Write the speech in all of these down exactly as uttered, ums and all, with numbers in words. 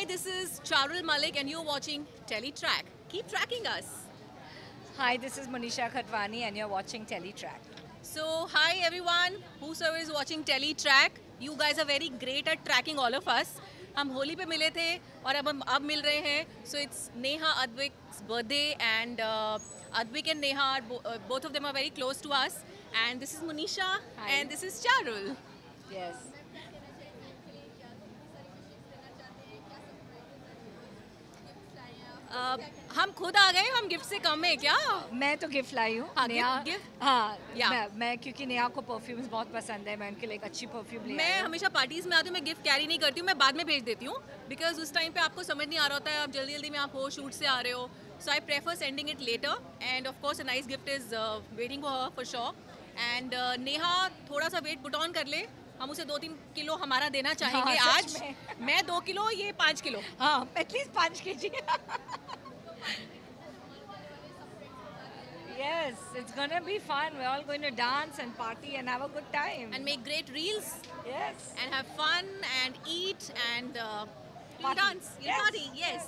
Hi, this is Charul Malik and you're watching Teletrack. Keep tracking us. Hi, this is Monisha Khatwani and you're watching Teletrack. So, hi everyone, whosoever is watching Teletrack. You guys are very great at tracking all of us. हम होली पे मिले थे और अब हम अब मिल रहे हैं. So it's Neha Advik's birthday and uh, Advik and Neha, are bo- uh, both of them are very close to us. And this is Monisha Hi. and this is Charul. Yes. Uh, हम खुद आ गए, हम gift से कम है क्या? मैं तो gift लाई हूँ. हाँ, नेहा gift- gift? हाँ Yeah. मैं, मैं क्योंकि नेहा को परफ्यूम्स बहुत पसंद है, मैं उनके लिए एक अच्छी परफ्यूम ले मैं आई हूँ. हमेशा पार्टीज में आती हूँ, मैं गिफ्ट कैरी नहीं करती हूँ, मैं बाद में भेज देती हूँ बिकॉज उस टाइम पे आपको समझ नहीं आ रहा होता है, आप जल्दी जल्दी में आप हो, शूट से आ रहे हो. So I prefer sending it later and of course a nice gift is waiting for her for sure. And Neha थोड़ा सा वेट पुट ऑन कर ले, हम उसे दो तीन किलो हमारा देना चाहेंगे हाँ, आज. सच में. मैं दो किलो, ये पाँच किलो. हाँ, एटलीस्ट पाँच K G. Yes, it's gonna be fun. We're all going to dance and party and have a good time. And make great reels yes. and have fun and eat and uh, you'll Party. dance, you'll Yes. party, yes.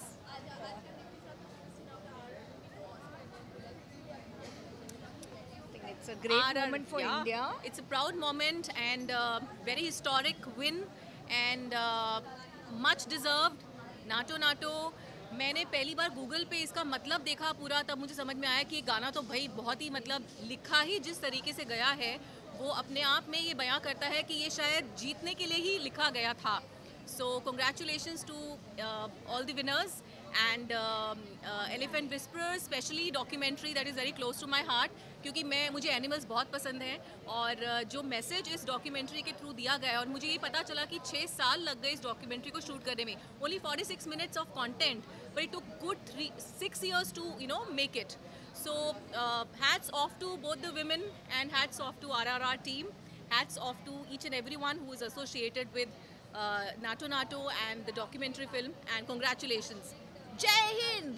I think it's a great Our- moment for yeah, India. It's a proud moment and uh, very historic win and uh, much deserved. Naatu Naatu मैंने पहली बार Google पे इसका मतलब देखा पूरा, तब मुझे समझ में आया कि ये गाना तो भाई बहुत ही मतलब लिखा ही जिस तरीके से गया है वो अपने आप में ये बयां करता है कि ये शायद जीतने के लिए ही लिखा गया था. So congratulations to all the winners and elephant whisperers, specially documentary that is very close to my heart क्योंकि मैं मुझे एनिमल्स बहुत पसंद हैं और uh, जो मैसेज इस डॉक्यूमेंट्री के थ्रू दिया गया है और मुझे ये पता चला कि छः साल लग गए इस डॉक्यूमेंट्री को शूट करने में. Only forty six minutes of content but it took good three six years to you know make it. So uh, hats off to both the women and hats off to R R R team. Hats off to each and everyone who is associated with uh, Nato Nato and the documentary film. And congratulations. Jai Hind!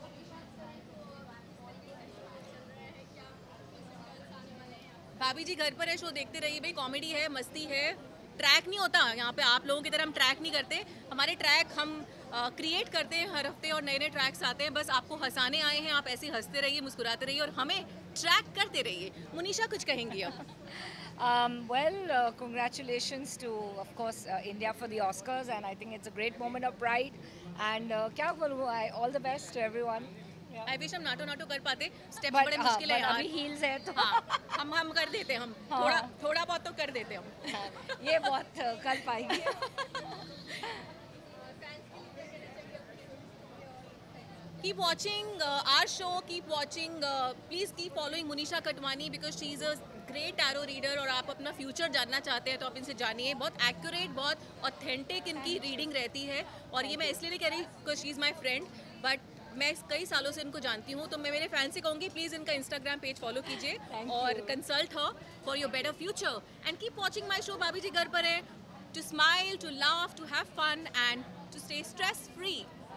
भाभी जी घर पर है, show देखते रहिए भाई, comedy है, मस्ती है. Track नहीं होता यहाँ पे, आप लोगों की तरह हम ट्रैक नहीं करते. हमारे ट्रैक हम क्रिएट uh, करते हैं हर हफ्ते और नए नए ट्रैक्स आते हैं. बस आपको हंसाने आए हैं, आप ऐसे हंसते रहिए, मुस्कुराते रहिए और हमें ट्रैक करते रहिए. मुनीशा कुछ कहेंगी अब? Um, well, uh, congratulations to, of course, uh, India for the Oscars, and I think it's a great moment of pride. And uh, क्या बोलूँ, I all the best to everyone. I wish हम नाटो नाटो कर पाते. Steps But बड़े हाँ, मुश्किल है but यार. अभी heels है तो हाँ, हम हम कर देते हम हाँ. थोड़ा थोड़ा बहुत तो कर देते हम. ये बहुत uh, कर पाएंगे. Keep watching uh, our show, keep watching, uh, please keep following Monisha Katwani because she is a great tarot reader और आप अपना फ्यूचर जानना चाहते हैं तो आप इनसे जानिए. बहुत एक्यूरेट, बहुत ऑथेंटिक इनकी रीडिंग रहती है और ये मैं इसलिए नहीं कह रही because she is my friend, but मैं कई सालों से इनको जानती हूँ तो मैं मेरे फैन से कहूँगी प्लीज़ इनका इंस्टाग्राम पेज फॉलो कीजिए Thank और you. Consult her for your better future and keep watching my show. Bhabhi ji Ghar Par Hai, to smile, to laugh, to have fun and to stay stress free.